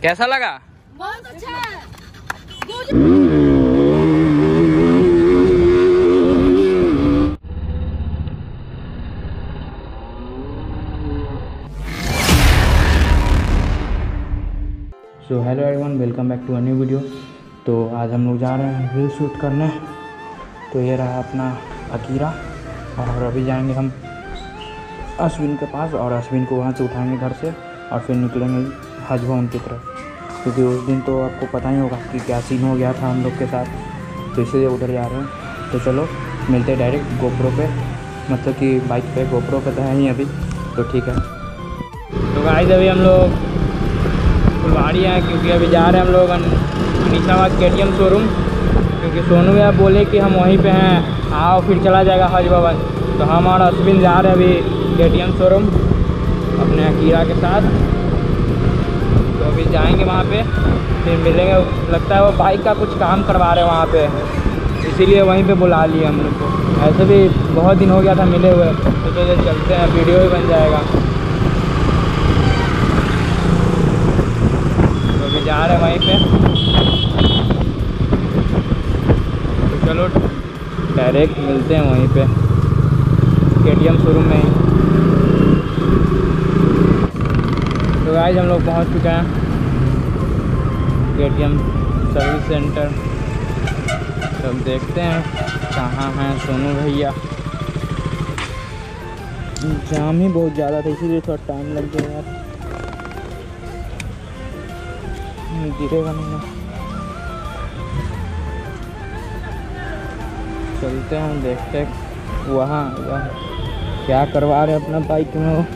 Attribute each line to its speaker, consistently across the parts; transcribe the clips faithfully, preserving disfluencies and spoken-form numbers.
Speaker 1: कैसा लगा?
Speaker 2: बहुत अच्छा है।
Speaker 1: So hello everyone, welcome back to a new video. तो आज हम लोग जा रहे हैं रील शूट करने। तो ये रहा अपना अकीरा और अभी जाएंगे हम अश्विन के पास और अश्विन को वहाँ से उठाएंगे घर से और फिर निकलेंगे हज भवन की तरफ, क्योंकि उस दिन तो आपको पता ही होगा कि क्या सीन हो गया था हम लोग के साथ, तो इसलिए उधर जा रहे हैं। तो चलो मिलते हैं डायरेक्ट गोप्रो पे, मतलब कि बाइक पे। गोप्रो पे तो है ही अभी, तो ठीक है। तो गाइस अभी हम लोग फुलवाड़ी हैं, क्योंकि अभी जा रहे हैं हम लोग अनीसाबाद के टी एम शोरूम, क्योंकि सोनू भैया बोले कि हम वहीं पे हैं, आओ फिर चला जाएगा हज भवन। तो हम और अश्विन जा रहे हैं अभी के टी एम शोरूम अपने अकीरा के साथ। तो अभी जाएंगे वहाँ पे, फिर मिलेंगे। लगता है वो बाइक का कुछ काम करवा रहे हैं वहाँ पे, इसीलिए वहीं पे बुला लिए हम लोग को। ऐसे भी बहुत दिन हो गया था मिले हुए, तो चलिए चलते हैं, वीडियो भी बन जाएगा। तो अभी जा रहे हैं वहीं पे, तो चलो डायरेक्ट मिलते हैं वहीं पे के टी एम शोरूम में ही। तो गाइस हम लोग पहुंच चुके हैं के टी एम सर्विस सेंटर। तो अब देखते हैं कहाँ हैं सोनू भैया। जाम ही बहुत ज़्यादा था, इसीलिए थोड़ा टाइम लग गया यार। गिरेगा नहीं, चलते हैं देखते हैं वहाँ वहाँ क्या करवा रहे अपना बाइक में। वो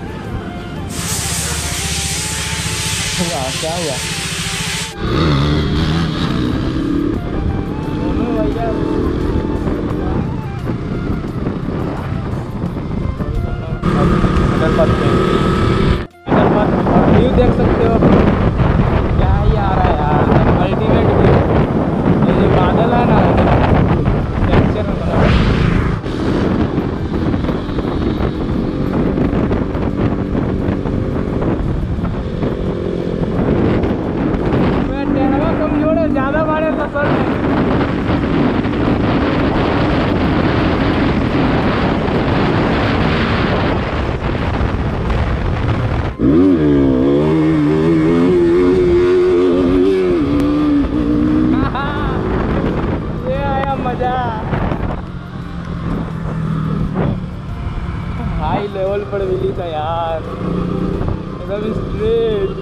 Speaker 1: हुआ क्या हुआ सोनू भैया? अगर पत्ते अगर पत व्यू देख सकते हो, क्या ही आ रहा है यार, अल्टीमेट व्यू। ये जो बादल है ना, टेक्सचर में बना कमजोर है, ज़्यादा मारे तो सर में। ये आया मजा, हाई लेवल पर मिली था यार, एकदम स्ट्रेट।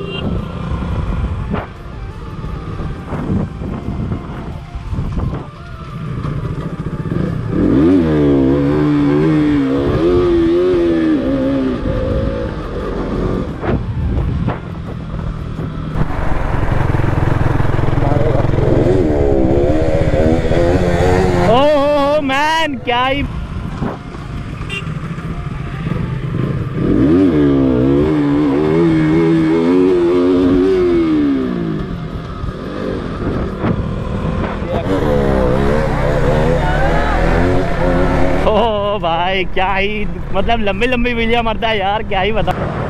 Speaker 1: ओह मैन, क्या ही ओ भाई, क्या ही मतलब लंबी लंबी बिजलियाँ मरता है यार, क्या ही बता।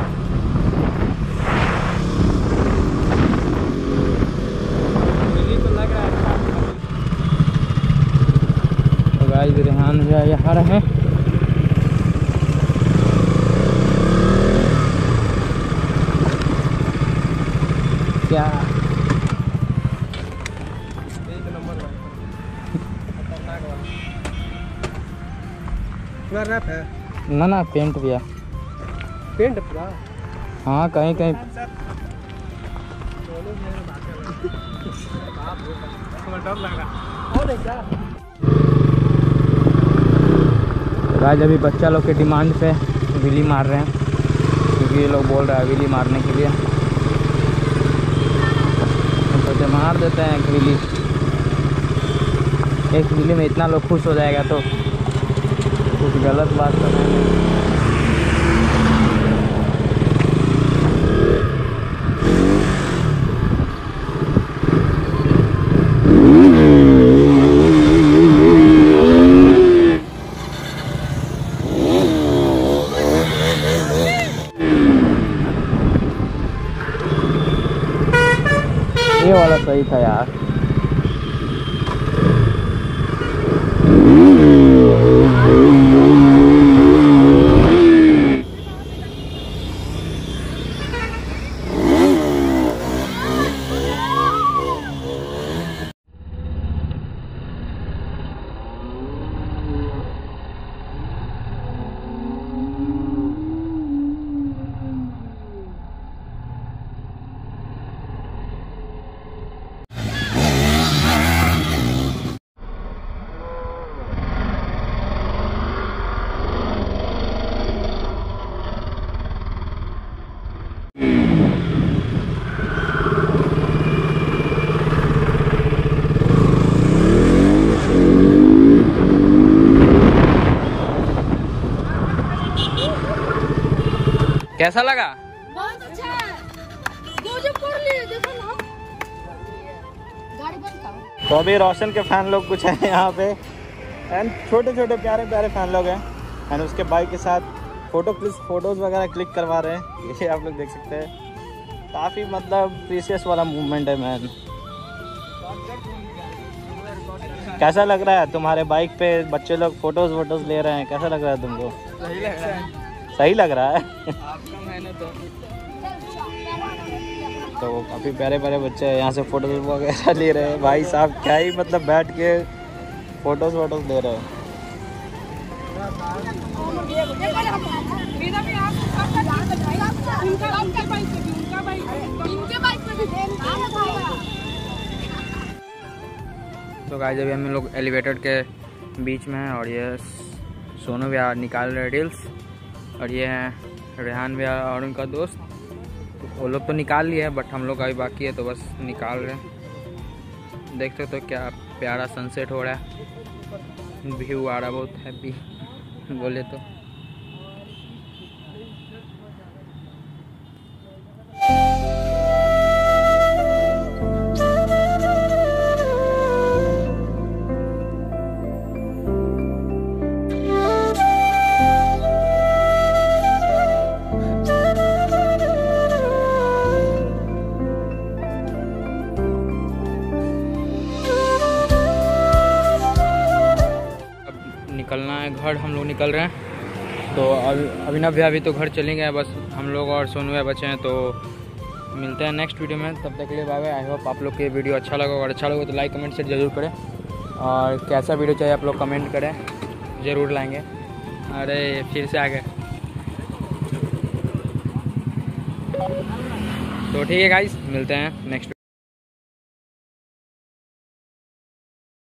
Speaker 1: तो गाइस रेहान भैया यहाँ रहे। क्या
Speaker 3: रैप है
Speaker 1: ना ना पेंट भैया,
Speaker 3: पेंट पूरा।
Speaker 1: हाँ कहीं कहीं
Speaker 3: डर लग रहा और क्या।
Speaker 1: गाइस अभी बच्चा लोग के डिमांड पे विली मार रहे हैं, क्योंकि ये लोग बोल रहे हैं विली मारने के लिए, तो सोचे मार देते हैं एक विली। एक विली में इतना लोग खुश हो जाएगा तो कुछ गलत बात तो नहीं। ये वाला सही था यार। कैसा लगा?
Speaker 2: बहुत अच्छा है। जो जो कर लिए देखो ना, गाड़ी बंद करो।
Speaker 1: तो अभी रोशन के फैन लोग कुछ हैं यहाँ पे, एंड छोटे छोटे प्यारे प्यारे फैन लोग हैं, एंड उसके बाइक के साथ फोटो क्लिक फोटोज वगैरह क्लिक करवा रहे हैं। ये आप लोग देख सकते हैं, काफ़ी मतलब प्रीसियस वाला मूवमेंट है मैन। कैसा लग रहा है तुम्हारे बाइक पे बच्चे लोग फोटोज वोटोज ले रहे हैं? कैसा लग रहा है तुमको?
Speaker 3: सही लग रहा है।
Speaker 1: सही लग रहा है।
Speaker 3: आपका मेहनत हो।
Speaker 1: तो काफ़ी प्यारे प्यारे बच्चे यहाँ से फोटोज वगैरह ले रहे हैं। भाई साहब क्या ही मतलब बैठ के फोटोज वोटोज ले रहे हैं। तो गाइस अभी हम लोग एलिवेटेड के बीच में हैं और ये सोनू भैया निकाल रहे रील्स, और ये हैं रेहान भैया और उनका दोस्त। तो वो लोग तो निकाल लिए हैं, बट हम लोग अभी बाकी है, तो बस निकाल रहे हैं। देख सकते हो क्या प्यारा सनसेट हो रहा है, व्यू आ रहा बहुत हैप्पी बोले तो। निकलना है घर, हम लोग निकल रहे हैं। तो अभी अभिनव भैया अभी तो घर चले गए, बस हम लोग और सोनू भैया बचे हैं। तो मिलते हैं नेक्स्ट वीडियो में, तब तक के लिए बाय बाय। आई होप आप लोग के वीडियो अच्छा लगा, और अच्छा लगा तो लाइक कमेंट शेयर जरूर करें, और कैसा वीडियो चाहिए आप लोग कमेंट करें, ज़रूर लाएंगे। अरे फिर से आ गए। तो ठीक है गाइस, मिलते हैं नेक्स्ट